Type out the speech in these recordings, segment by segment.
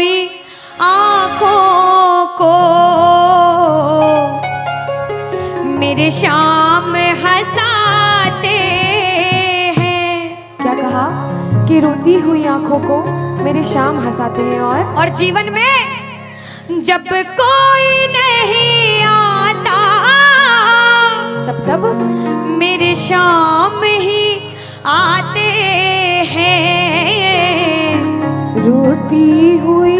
हुई आँखों को मेरे शाम हंसाते हैं। क्या कहा कि रोती हुई आंखों को मेरे शाम हंसाते हैं। और जीवन में जब कोई नहीं आता तब मेरे शाम ही आते हैं। रोती हुई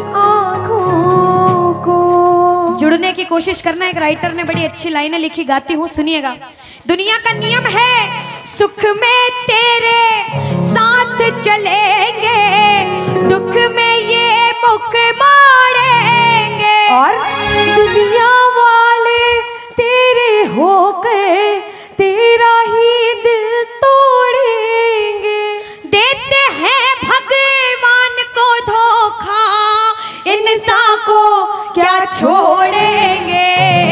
आंखों को। जुड़ने की कोशिश करना। एक राइटर ने बड़ी अच्छी लाइनें लिखी, गाती हूँ, सुनिएगा। दुनिया का नियम है सुख में तेरे साथ चलेंगे, दुख में ये मुख मोड़ेंगे। और दुनिया वाले तेरे होकर तेरा ही दिल तोड़ेंगे। देते हैं भगवान को धोखा, इंसान को क्या छोड़ेंगे।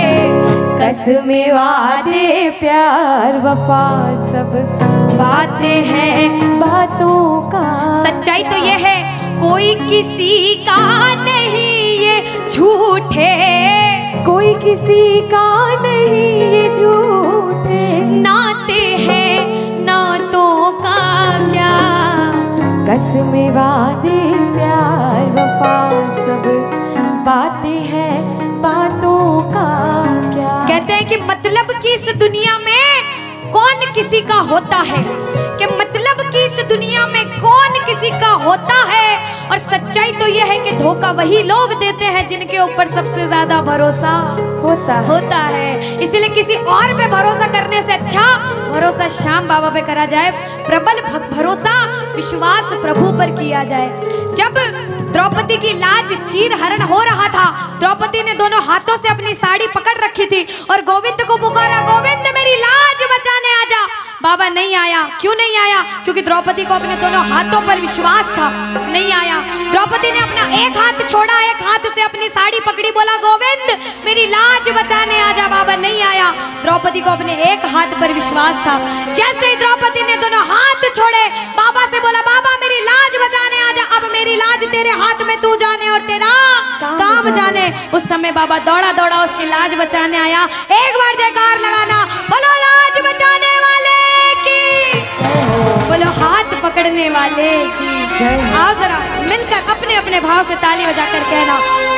कसमें वादे प्यार वफा सब बातें हैं बातों का। सच्चाई तो ये है कोई किसी का नहीं ये झूठे, कोई किसी का नहीं ये झूठे। नाते हैं नातों का क्या। कसमें वादे प्यार वफा सब बातें हैं बातों का क्या। कहते हैं कि मतलब की इस दुनिया में कौन किसी का होता है, कि मतलब की इस दुनिया में कौन किसी का होता है। और सच्चाई तो यह है कि धोखा वही लोग देते हैं जिनके ऊपर सबसे ज्यादा भरोसा होता है। इसलिए किसी और पे भरोसा करने से अच्छा भरोसा श्याम बाबा पे करा जाए। प्रबल भरोसा विश्वास प्रभु पर किया जाए। जब द्रौपदी की लाज चीर हरण हो रहा था, द्रौपदी ने दोनों हाथों से अपनी साड़ी पकड़ रखी थी और गोविंद को पुकारा, गोविंद मेरी लाज बचाने आजा। बाबा नहीं आया। क्यों नहीं आया? क्योंकि द्रौपदी को अपने दोनों हाथों पर विश्वास था। नहीं आया। द्रौपदी ने अपना एक हाथ छोड़ा, एक हाथ से अपनी साड़ी पकड़ी, बोला गोविंद मेरी लाज बचाने आजा। बाबा नहीं आया। द्रौपदी को अपने एक हाथ पर विश्वास था। जैसे ही द्रौपदी ने दोनों हाथ छोड़े, बाबा से बोला बाबा मेरी लाज बचाने आजा। अब मेरी लाज तेरे हाथ में, तू जाने और तेरा काम जाने। उस समय बाबा दौड़ा दौड़ा उसकी लाज बचाने आया। एक बार जयकार लगाना, बोलो लाज बचाने वाले की, बोलो हाथ पकड़ने वाले की। आओ जरा मिलकर अपने अपने भाव से ताली बजाकर कहना,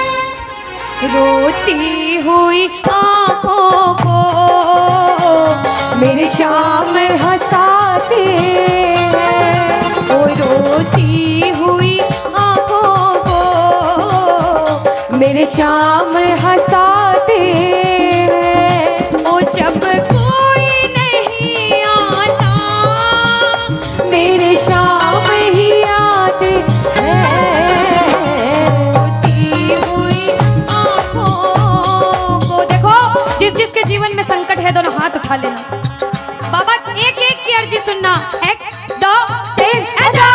रोती हुई आँखों को मेरे शाम हंसाते हैं। ओ रोती हुई आँखों को मेरे शाम हंसाते हैं। ओ जब कोई नहीं आता मेरे शाम ही आते हैं। रोती हुई आँखों को। देखो जिसके जीवन में संकट है दोनों हाथ उठा लेना। बाबा एक एक की अर्जी सुनना। 1 2 3 ऐसा।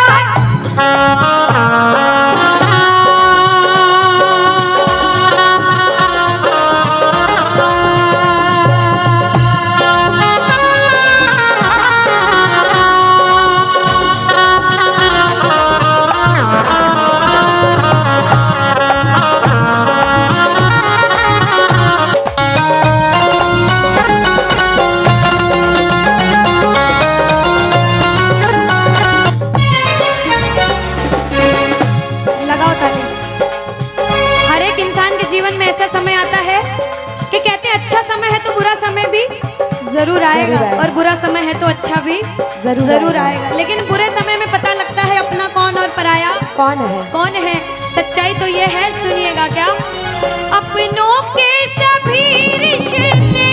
समय आता है कि कहते हैं अच्छा समय है तो बुरा समय भी जरूर आएगा, और बुरा समय है तो अच्छा भी जरूर आएगा। लेकिन बुरे समय में पता लगता है अपना कौन और पराया कौन है। सच्चाई तो ये है, सुनिएगा क्या। अपनों के सभी रिश्ते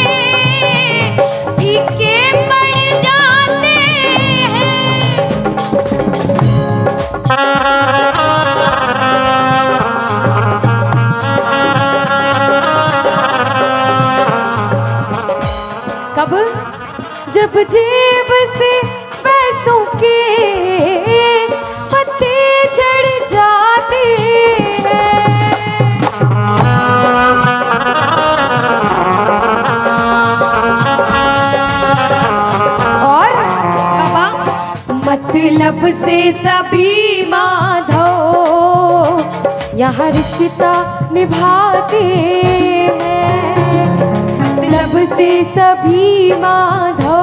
फीके पड़ जाते हैं। जब जेब से पैसों के पत्ते झड़ जाते हैं। और बाबा मतलब से सभी माधव यहाँ रिश्ता निभाते हैं, मतलब से सभी माधो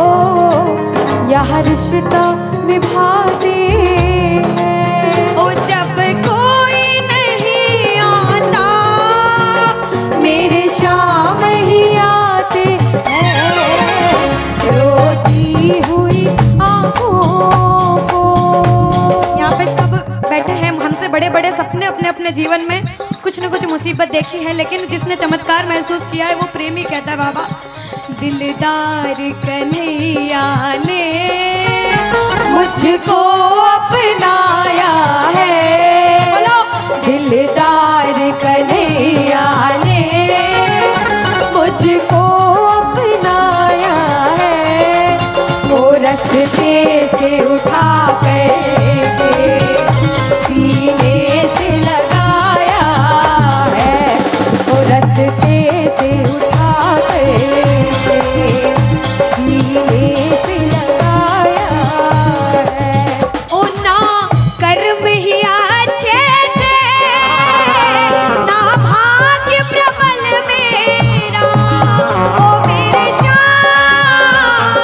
यहाँ रिश्ता निभाते हैं। ओ जब कोई नहीं आता मेरे शाम ही आते हैं, रोती हुई आँखों को। यहाँ पे सब बैठे हैं, हमसे बड़े बड़े सपने अपने अपने जीवन में कुछ न कुछ मुसीबत देखी है, लेकिन जिसने चमत्कार महसूस किया है वो प्रेमी कहता है बाबा दिलदार कन्हैया ने मुझको अपनाया है, बोलो दिलदार कन्हैया ने मुझको अपनाया है, वो रस्ते से उठा कर सीने से लगाया है, वो रस्ते से उठा कर सीने से लगाया है। ओ ना कर्म ही अच्छे थे ना भाग्य प्रबल मेरा, ओ मेरे श्याम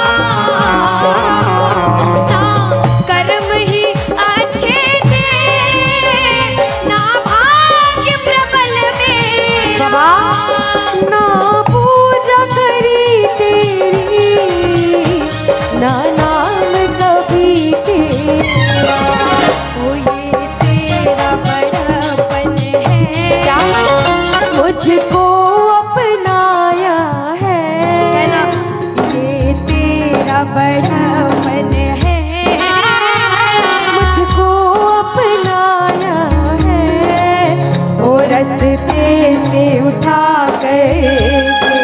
ना कर्म ही अच्छे थे ना भाग्य प्रबल मेरा। ना पूजा करी तेरी ना नाम कभी तेरा, ओ ये तेरा बड़ापन है क्या मुझको अपनाया है ना, ये तेरा बड़ापन है मुझको अपनाया है, वो रस्ते से उठा कर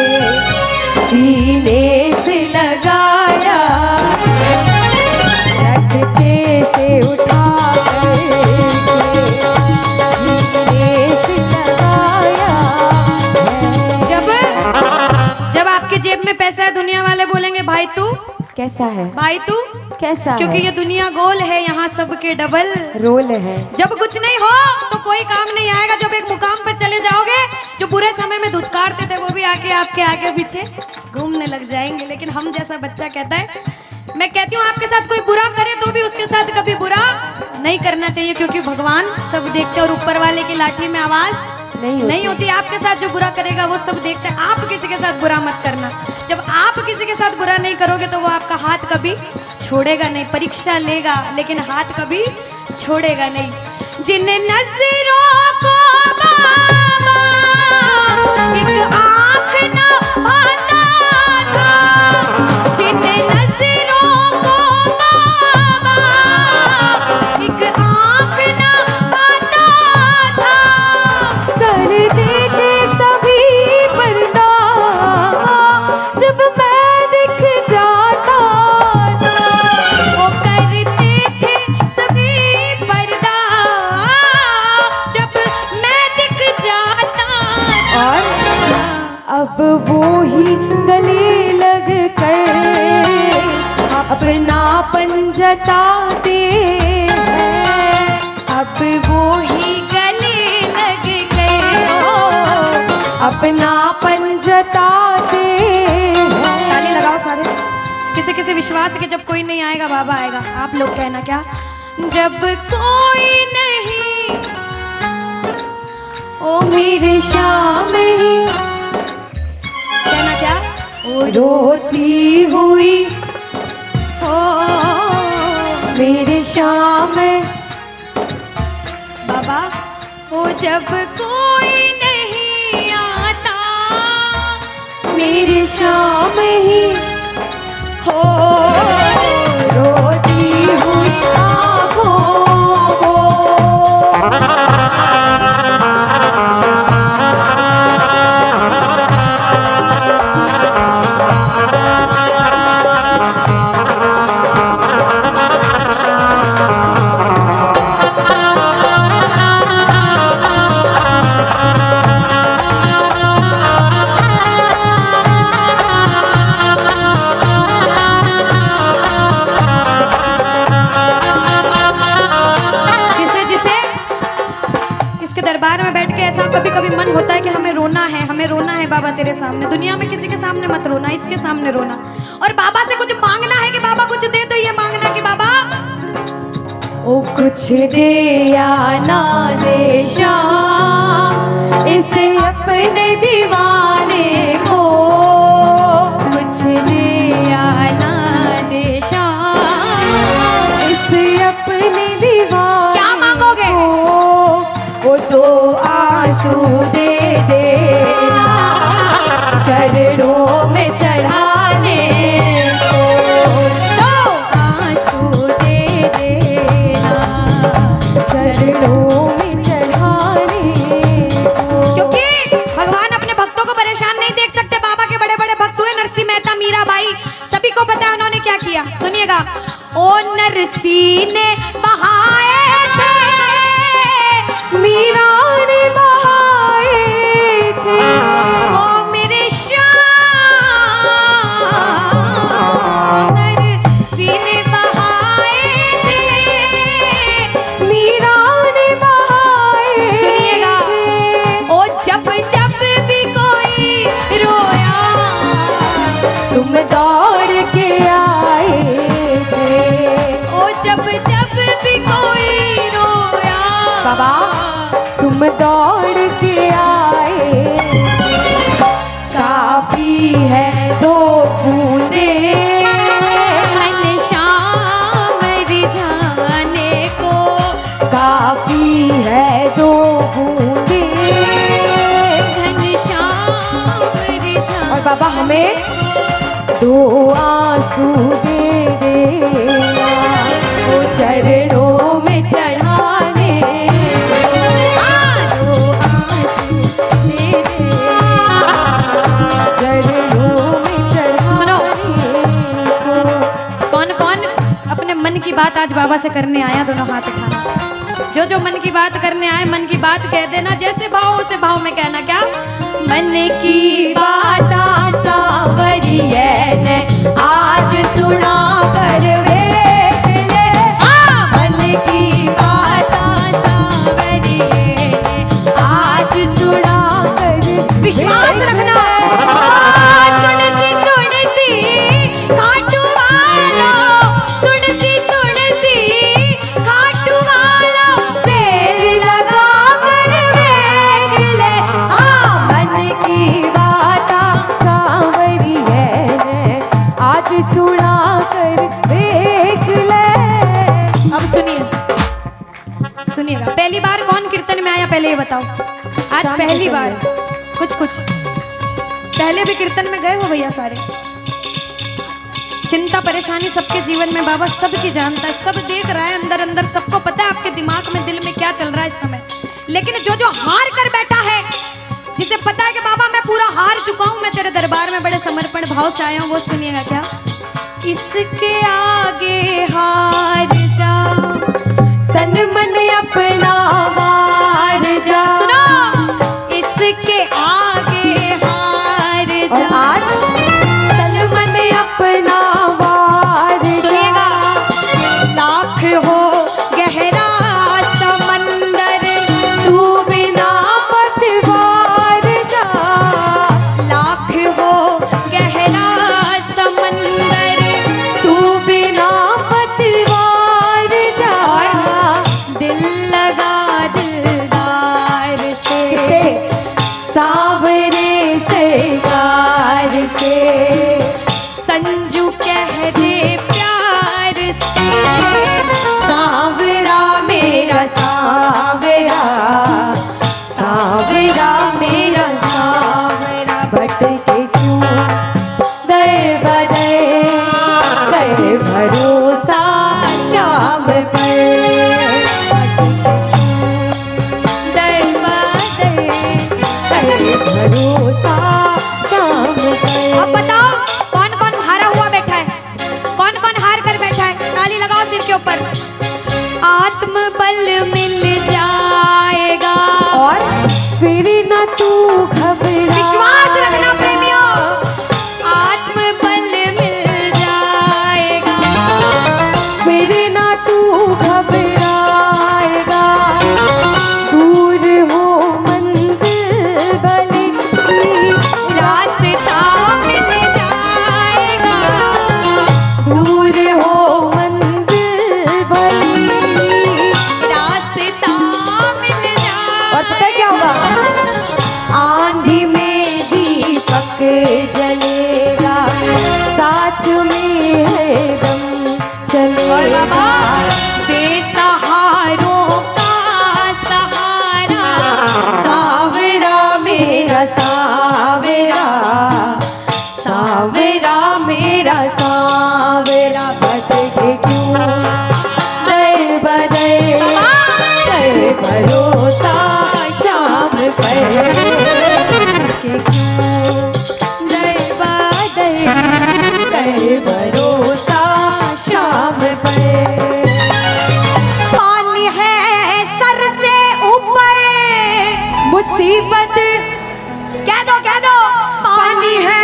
सीने से लगाया, रस्ते से उठा कर सीने से लगाया है। जब आपके जेब में पैसा है दुनिया वाले बोलेंगे भाई तू, कैसा है, भाई तू, कैसा क्योंकि है? ये दुनिया गोल है, यहाँ सबके डबल रोल है। जब कुछ नहीं हो तो कोई काम नहीं आएगा, जब एक मुकाम पर चले जाओगे जो बुरे समय में धुतकारते थे वो भी आके आपके आगे पीछे घूमने लग जाएंगे। लेकिन हम जैसा बच्चा कहता है, मैं कहती हूँ आपके साथ कोई बुरा करे तो भी उसके साथ कभी बुरा नहीं करना चाहिए, क्योंकि भगवान सब देखते और ऊपर वाले की लाठी में आवाज नहीं होती। आपके साथ जो बुरा करेगा वो सब देखते हैं, आप किसी के साथ बुरा मत करना। जब आप किसी के साथ बुरा नहीं करोगे तो वो आपका हाथ कभी छोड़ेगा नहीं, परीक्षा लेगा लेकिन हाथ कभी छोड़ेगा नहीं। जिन नजरों को बाबा एक आँख न पाता था, जिन नजरों को बाबा एक आँख न पाता था, कर देते सभी पर्दा जब मैं दिख जाता था, वो करते थे सभी पर्दा जब मैं दिख जाता था। अब वो ही गले लग कर अपनापन जताते हैं, अब वो ही गले लग गए अपनापन जताते हैं। ताली लगाओ सारे। किसी किसी विश्वास के जब कोई नहीं आएगा बाबा आएगा। आप लोग कहना क्या, जब कोई नहीं ओ मेरे शाम ही कहना क्या, रोती हुई हो मेरे शाम बाबा हो जब कोई नहीं आता मेरे शाम ही हो रोती हुई आँखों को। दरबार में बैठ के ऐसा कभी कभी मन होता है कि हमें रोना है बाबा तेरे सामने। दुनिया में किसी के सामने मत रोना, इसके सामने रोना। और बाबा से कुछ मांगना है कि बाबा कुछ दे, तो ये मांगना कि बाबा ओ कुछ दे या ना दे शाम इसे अपने दीवाने को, कुछ दे या ना दे शाम इसे अपने दीवाने। क्या मांगोगे? वो तो आंसू दे देना चरणों में चढ़ाने को, तो आंसू दे देना चरणों में चढ़ाने को। क्योंकि भगवान अपने भक्तों को परेशान नहीं देख सकते। बाबा के बड़े बड़े भक्त हुए, नरसिंह मेहता, मीराबाई, सभी को पता है उन्होंने क्या किया। सुनिएगा। ओ नरसिंह ने बहाए थे, मीरा ने बहाए थे, ओ मेरे श्याम नरसिंह ने बहाए थे, मीरा ने बहाए। सुनिएगा। ओ जब जब भी कोई रोया तुम दौड़ के आए थे, ओ जब जब भी कोई रोया बाबा तुम दौड़ के आए। काफी है दो बूंदे घनश्याम रिझाने को, काफी है दो बूंदे। घनश्याम रिझाने। और बाबा हमें दो आंसू दे देना वो चरणों में चढ़ाने, दो आंसू दे देना चरणों में चढ़ाने को। कौन कौन अपने मन की बात आज बाबा से करने आया? दोनों हाथ उठाना। जो जो मन की बात करने आए, मन की बात कह देना। जैसे भाव उसे भाव में कहना। क्या? मन की बात सावरिये ने आज सुना कर वेख ले। मन की बात सावरिये ने आज सुना कर। विश्वास रखना। सुन सी खाटू वाला, सुन सी खाटू वाला, देर लगा कर वेख ले। मन की बात सावरिये ने आज सुना कर देख ले। अब सुनिएगा। पहली बार कौन कीर्तन में आया पहले ये बताओ। आज शाम पहली को बार। कुछ पहले भी कीर्तन में गए हो भैया सारे। चिंता परेशानी सबके जीवन में बाबा सबकी जानता है, सब देख रहा है अंदर अंदर, सबको पता है आपके दिमाग में दिल में क्या चल रहा है इस समय। लेकिन जो जो हार कर बैठा है, जिसे पता है कि बाबा मैं पूरा हार चुका हूं, मैं तेरे दरबार में बड़े समर्पण भाव से आया हूं, वो सुनिएगा। क्या? इसके आगे हार जा, तन मन अपना वार जा। सुनो। इसके आगे हार और जा। आज तन मन अपना वार जा। सुनिएगा। लाख हो गहरा समंदर, तू बिना पतवार जा। लाख हो गहरा समंदर, तू बिना पतवार जा। दिल लगा दिल मुसीबत कह दो पानी है,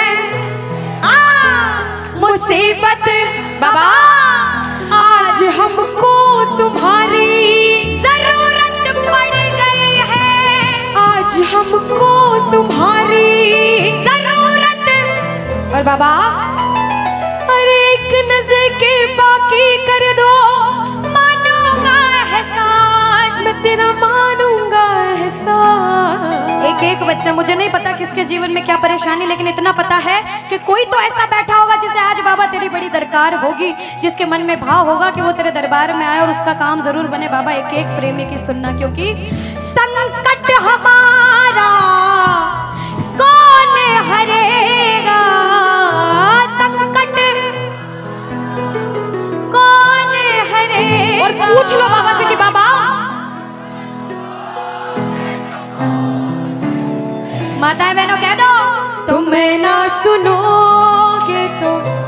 मुसीबत बाबा आज हमको तुम्हारी जरूरत पड़ गई है, आज हमको तुम्हारी जरूरत। और बाबा अरे एक नजर के बाकी कर दो, मानूंगा एहसान, मैं तेरा मानूंगा एहसान। एक बच्चा, मुझे नहीं पता किसके जीवन में क्या परेशानी, लेकिन इतना पता है कि कोई तो ऐसा बैठा होगा जिसे आज बाबा तेरी बड़ी दरकार होगी, जिसके मन में भाव होगा कि वो तेरे दरबार में आए और उसका काम जरूर बने। बाबा एक एक प्रेमी की सुनना, क्योंकि संकट हमारा कौन हरेगा, संकट कौन हरेगा। और पूछ लो बाबा से कि बाबा माताएं बहनों कह दो, तुम्हें ना सुनोगे तो।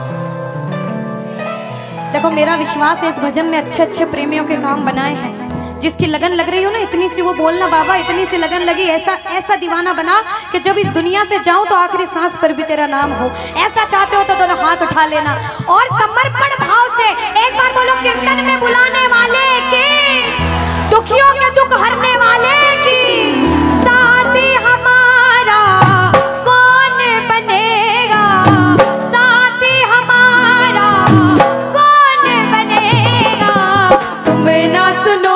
देखो मेरा विश्वास है इस भजन में अच्छे अच्छे प्रेमियों के काम बनाए हैं। जिसकी लगन लग रही हो ना, इतनी सी वो बोलना बाबा, इतनी सी लगन लगी, ऐसा दीवाना बना कि जब इस दुनिया से जाऊं तो आखिरी सांस पर भी तेरा नाम हो। ऐसा चाहते हो तो दोनों हाथ उठा लेना और समर्पण भाव से एक बार बोलो, कीर्तन में बुलाने वाले के, दुखियों के दुख हरने वाले की, साथी हमारा कौन बनेगा, साथी हमारा कौन बनेगा। तुम्हें ना सुनो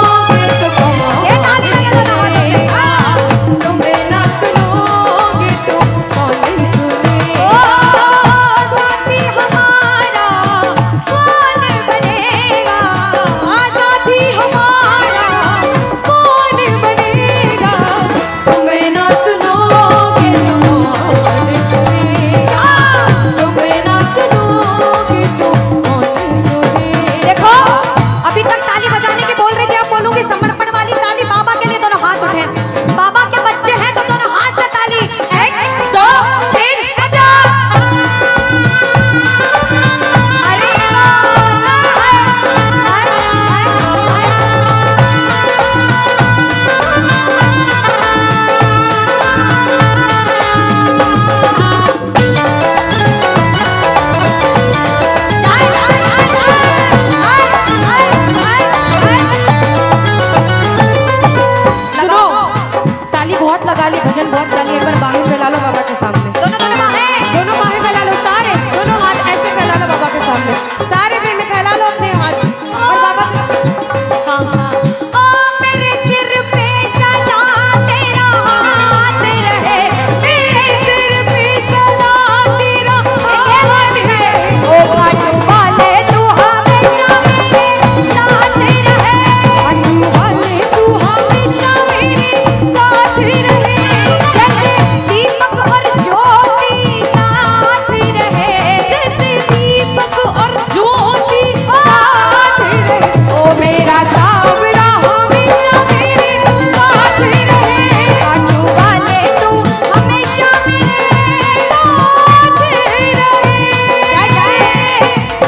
भजन बहुत गाली। एक बार बाहें फैला लो बाबा के सामने, दोनों बाहें फैला लो, सारे दोनों हाथ ऐसे फैला लो बाबा के सामने, सारे भी में फैला लो अपने हाथ और बाबा से हाँ। ओ मेरे सिर पे सदा तेरा हाथ रहे, मेरे सिर पे सदा तेरा हाथ रहे, ओ खाटू वाले तू हमेशा मेरे साथ रहे, खाटू वाले तू हमेशा मेरे साथ रहे, दीपक और ज्योति साथ रहे, जैसे दीपक और ज्योति साथ रहे, ओ मेरा सावरा हमेशा मेरे साथ रहे, खाटू वाले तू हमेशा मेरे साथ रहे। जय जय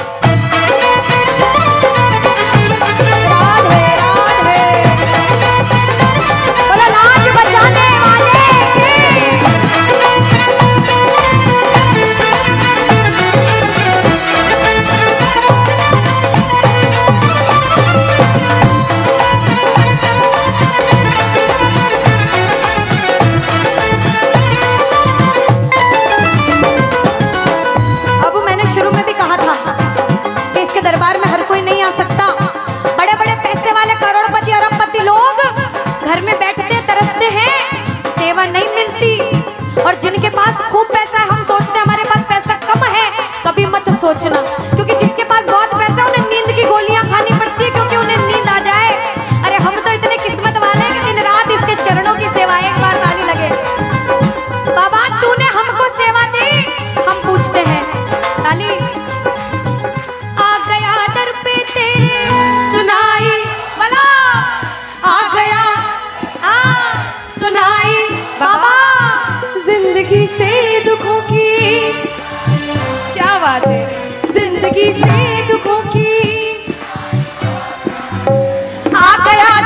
राधे राधे, बोलो लाज बचाने वाले के। अब मैंने शुरू में भी कहा था कि इसके दरबार में हर कोई नहीं आ सकता। बड़े बड़े पैसे वाले करोड़पति अरबपति लोग घर में बैठते तरसते हैं, सेवा नहीं मिलती। और जिनके पास खूब पैसा है, हम सोचते हैं हमारे पास पैसा कम है, कभी मत सोचना, क्योंकि जिसके पास बहुत पैसा है उन्हें नींद की गोलियां खानी पड़ती है, क्योंकि उन्हें नींद आ जाए। अरे हम तो इतने किस्मत वाले हैं कि दिन रात इसके चरणों की सेवा। एक बार ताली लगे, बाबा तूने हमको सेवा दी। हम पूछते हैं ताली, आ गया दर पे तेरे सुनाई वाला, आ गया सुनाई बाबा, जिंदगी से दुखों की, क्या बात है, जिंदगी से दुखों की, आ गया